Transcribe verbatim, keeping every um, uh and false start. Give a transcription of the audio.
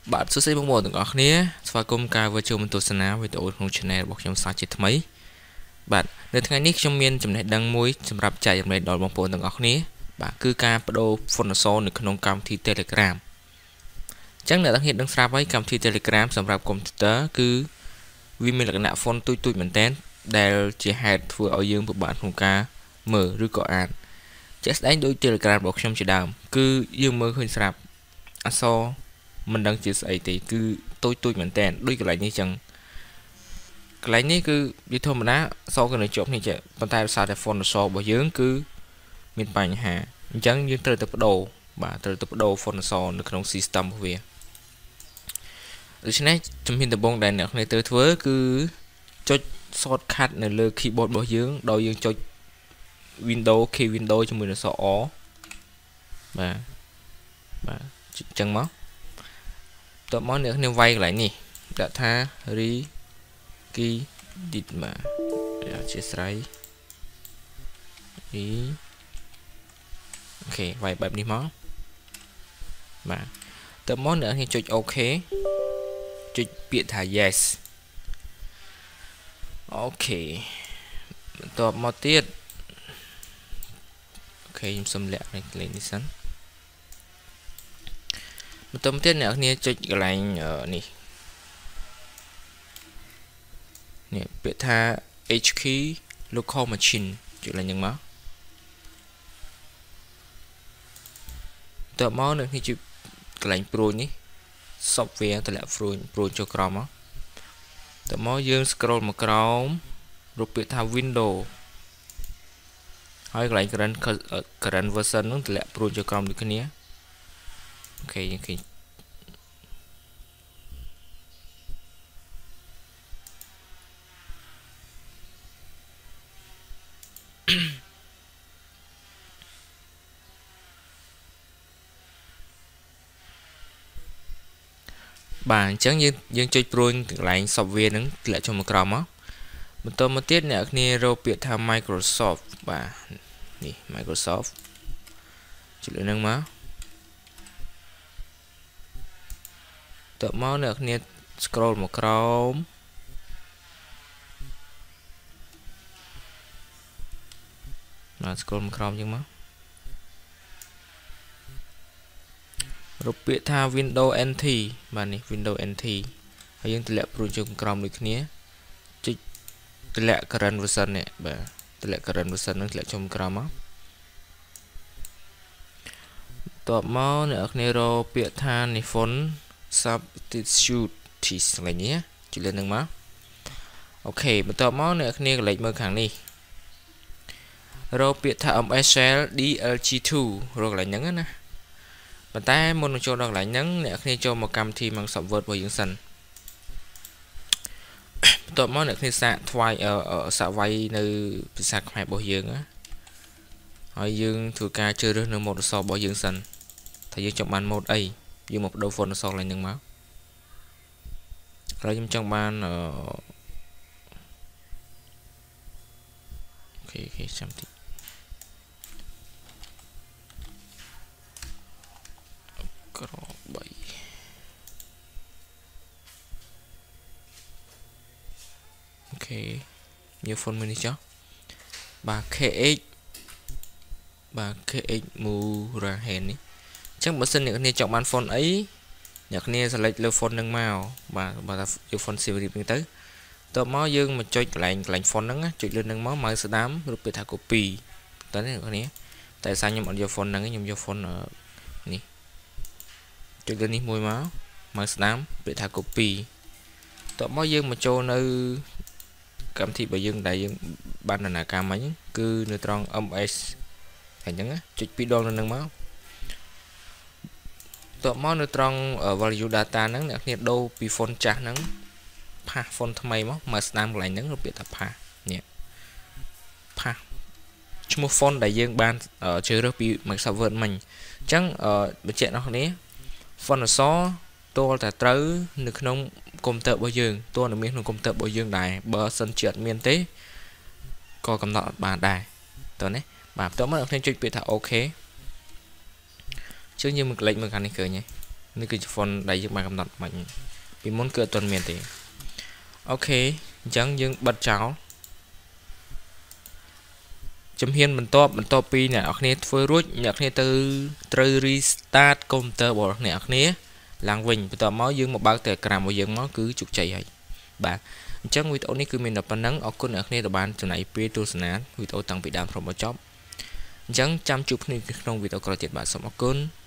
Bạn số xây một từng ở khía và công ca với chung tổ sân áo với tổ trong channel bọc trong sáng chết mấy bạn nơiថ្ងៃនេះខ្ញុំមានចំណេះដឹងមួយសម្រាប់ចែករំលែកដល់បងប្អូនទាំងអស់គ្នាបាទគឺការបដូរ Photoshop នៅក្នុងកម្មវិធី Telegram អញ្ចឹងអ្នកទាំងគ្នាដឹងស្រាប់ហើយកម្មវិធី Telegram សម្រាប់កុំព្យូទ័រគឺវាមានលក្ខណៈ font ទូចទូចមែនតើដែលជាហេតុធ្វើឲ្យយើងពិបាកក្នុងការមើលឬក៏អានជាក់ស្ដែងដូច Telegram របស់ខ្ញុំជាដើមគឺយើងមើលឃើញស្រាប់អក្សរមិនដឹងជាស្អីទេគឺទូចទូចមែនតើដូចកន្លែងនេះចឹងកន្លែងនេះគឺវាធម្មតាសក៏នៅជាប់នេះចេះប៉ុន្តែដោយសារតែ Photoshop របស់យើងគឺមានបញ្ហាអញ្ចឹងយើងត្រូវទៅបដូរបាទត្រូវទៅបដូរ Photoshop នៅក្នុង system របស់វាដូច្នេះជំហានដំបូងដែលអ្នកគ្នាត្រូវធ្វើគឺចុច shortcut នៅលើ keyboard របស់យើងដោយយើងចុច Windows key Windows ជាមួយនឹងអក្សរ O បាទបាទអញ្ចឹងមកតើមកអ្នកគ្នាវាយកន្លែងនេះដាក់ថា re key dit បាទអធិស្ឋាននេះអូខេវាយបែបនេះមកបាទតើមកអ្នកគ្នាចុច OK ចុចពាក្យថា yes អូខេបន្ទាប់មកទៀតអូខេខ្ញុំសុំលាក់លេខនេះសិនបន្ទាប់មកទៀតអ្នកគ្នាចុចកន្លែងនេះនេះពាក្យថា H key local machine ចុចឡើងហ្នឹងមកតើមកអ្នកគ្នាចុចកន្លែងព្រួយនេះ software តម្លាក់ព្រួយព្រួយចូលក្រោមមកតើមកយើង scroll មកក្រោមរូបពាក្យថា window ហើយកន្លែង current current version ហ្នឹងតម្លាក់ព្រួយចូលក្រោមដូចគ្នាអូខេយើងឃើញបាទអញ្ចឹងយើងយើងចុចព្រួយកន្លែង software ហ្នឹងធ្លាក់ចូលមកក្រោមមកបន្តមកទៀតអ្នកគ្នារកពាក្យថា Microsoft បាទនេះ Microsoft ចុចលើហ្នឹងមកតើមកអ្នកគ្នា scroll មកក្រោមបាទ scroll មកក្រោមអញ្ចឹងមករូបពាក្យថា Windows เอ็น ที បាទនេះ Windows เอ็น ที ហើយយើងតម្លាក់ព្រួយចូលក្រោមដូចគ្នាចុចតម្លាក់ current version នេះបាទតម្លាក់ current version នឹងតម្លាក់ចូលក្រោមមកតបមកអ្នកគ្នារកពាក្យថានេះ font substitute កន្លែងនេះចុចលើនឹងមកអូខេបន្ទាប់មកអ្នកគ្នាកន្លែងមើលខាងនេះរកពាក្យថា em ét shell ឌី แอล ជី ทู រកកន្លែងហ្នឹងណាប៉ុន្តែមុននឹងចូលដល់កន្លែងហ្នឹងអ្នកគ្នាចូលមកកម្មវិធី Microsoft Word របស់យើងសិនបន្ទាប់មកអ្នកគ្នាសាកថ្វាយសាកវាយនៅភាសាខ្មែររបស់យើងណាហើយយើងធ្វើការជ្រើសរើសនៅ Photoshop របស់យើងសិនថាយើងចង់បាន mode អីយើងមកបដូរ Photoshop ឡើងហ្នឹងមកហើយខ្ញុំចង់បានអូខេអូខេចាំតិចក្របីអូខេញើ font មួយនេះចុះបាទ เค เอ็กซ์ បាទ เค เอ็กซ์ Murahen នេះអញ្ចឹងបើសិនអ្នកគ្នាចង់បាន font អីអ្នកគ្នា select លើ font ហ្នឹងមកបាទបើថាយក font serif ហ្នឹងទៅតបមកយើងមកចុចកន្លែងកន្លែង font ហ្នឹងចុចលើហ្នឹងមក mouse ស្ដាំរូបពាក្យថា copy តើនេះអ្នកគ្នាតែសារខ្ញុំអត់យក font ហ្នឹងខ្ញុំយក font នេះចុចលើនេះមួយមក mouse ស្ដាំពាក្យថា copy តបមកយើងមកចូលនៅកម្មវិធីរបស់យើងដែលយើងបានដំណើរការមិញគឺនៅត្រង់ em ét អញ្ចឹងចុចពីរដងនៅហ្នឹងមកតបមកនៅត្រង់ value data ហ្នឹងអ្នកគ្នាដូរពី font ចាស់ហ្នឹងផាស font ថ្មីមកមកស្ដាំកន្លែងហ្នឹងរូបពាក្យថាផាសនេះផាសឈ្មោះ font ដែលយើងបានជ្រើសរើសពី Microsoft Word មិញអញ្ចឹងបញ្ជាក់អ្នកគ្នា Photoshop តលតែត្រូវនៅក្នុងកុំព្យូទ័ររបស់យើងតលនៅមានក្នុងកុំព្យូទ័ររបស់យើងដែរបើសិនជាអត់មានទេក៏កំណត់អត់បានដែរតើនេះបាទបន្ទាប់មកអ្នកខ្ញុំចុចពាក្យថា OK ជើងយើងមើលក្លេចមើលខាងនេះឃើញទេនេះគឺជា font ដែលយើងបានកំណត់មិញពីមុនគឺអត់ទាន់មានទេអូខេអញ្ចឹងយើងបិទចោលជំហានបន្ទាប់បន្ទាប់ពីអ្នកនរគ្នាធ្វើរួចអ្នកនរគ្នាទៅត្រូវ restart កុំព្យូទ័ររបស់អ្នកនរគ្នាឡើងវិញបន្ទាប់មកយើងមកបើក Telegram របស់យើងមកគឺជោគជ័យហើយបាទអញ្ចឹងវីដេអូនេះគឺមានតែប៉ុណ្្នឹងអរគុណអ្នកនរគ្នាដែលបានចំណាយពេលទស្សនាវីដេអូតាំងពីដើមរហូតមកចប់អញ្ចឹងចាំជួបគ្នាក្នុងវីដេអូក្រោយទៀតបាទសូមអរគុណ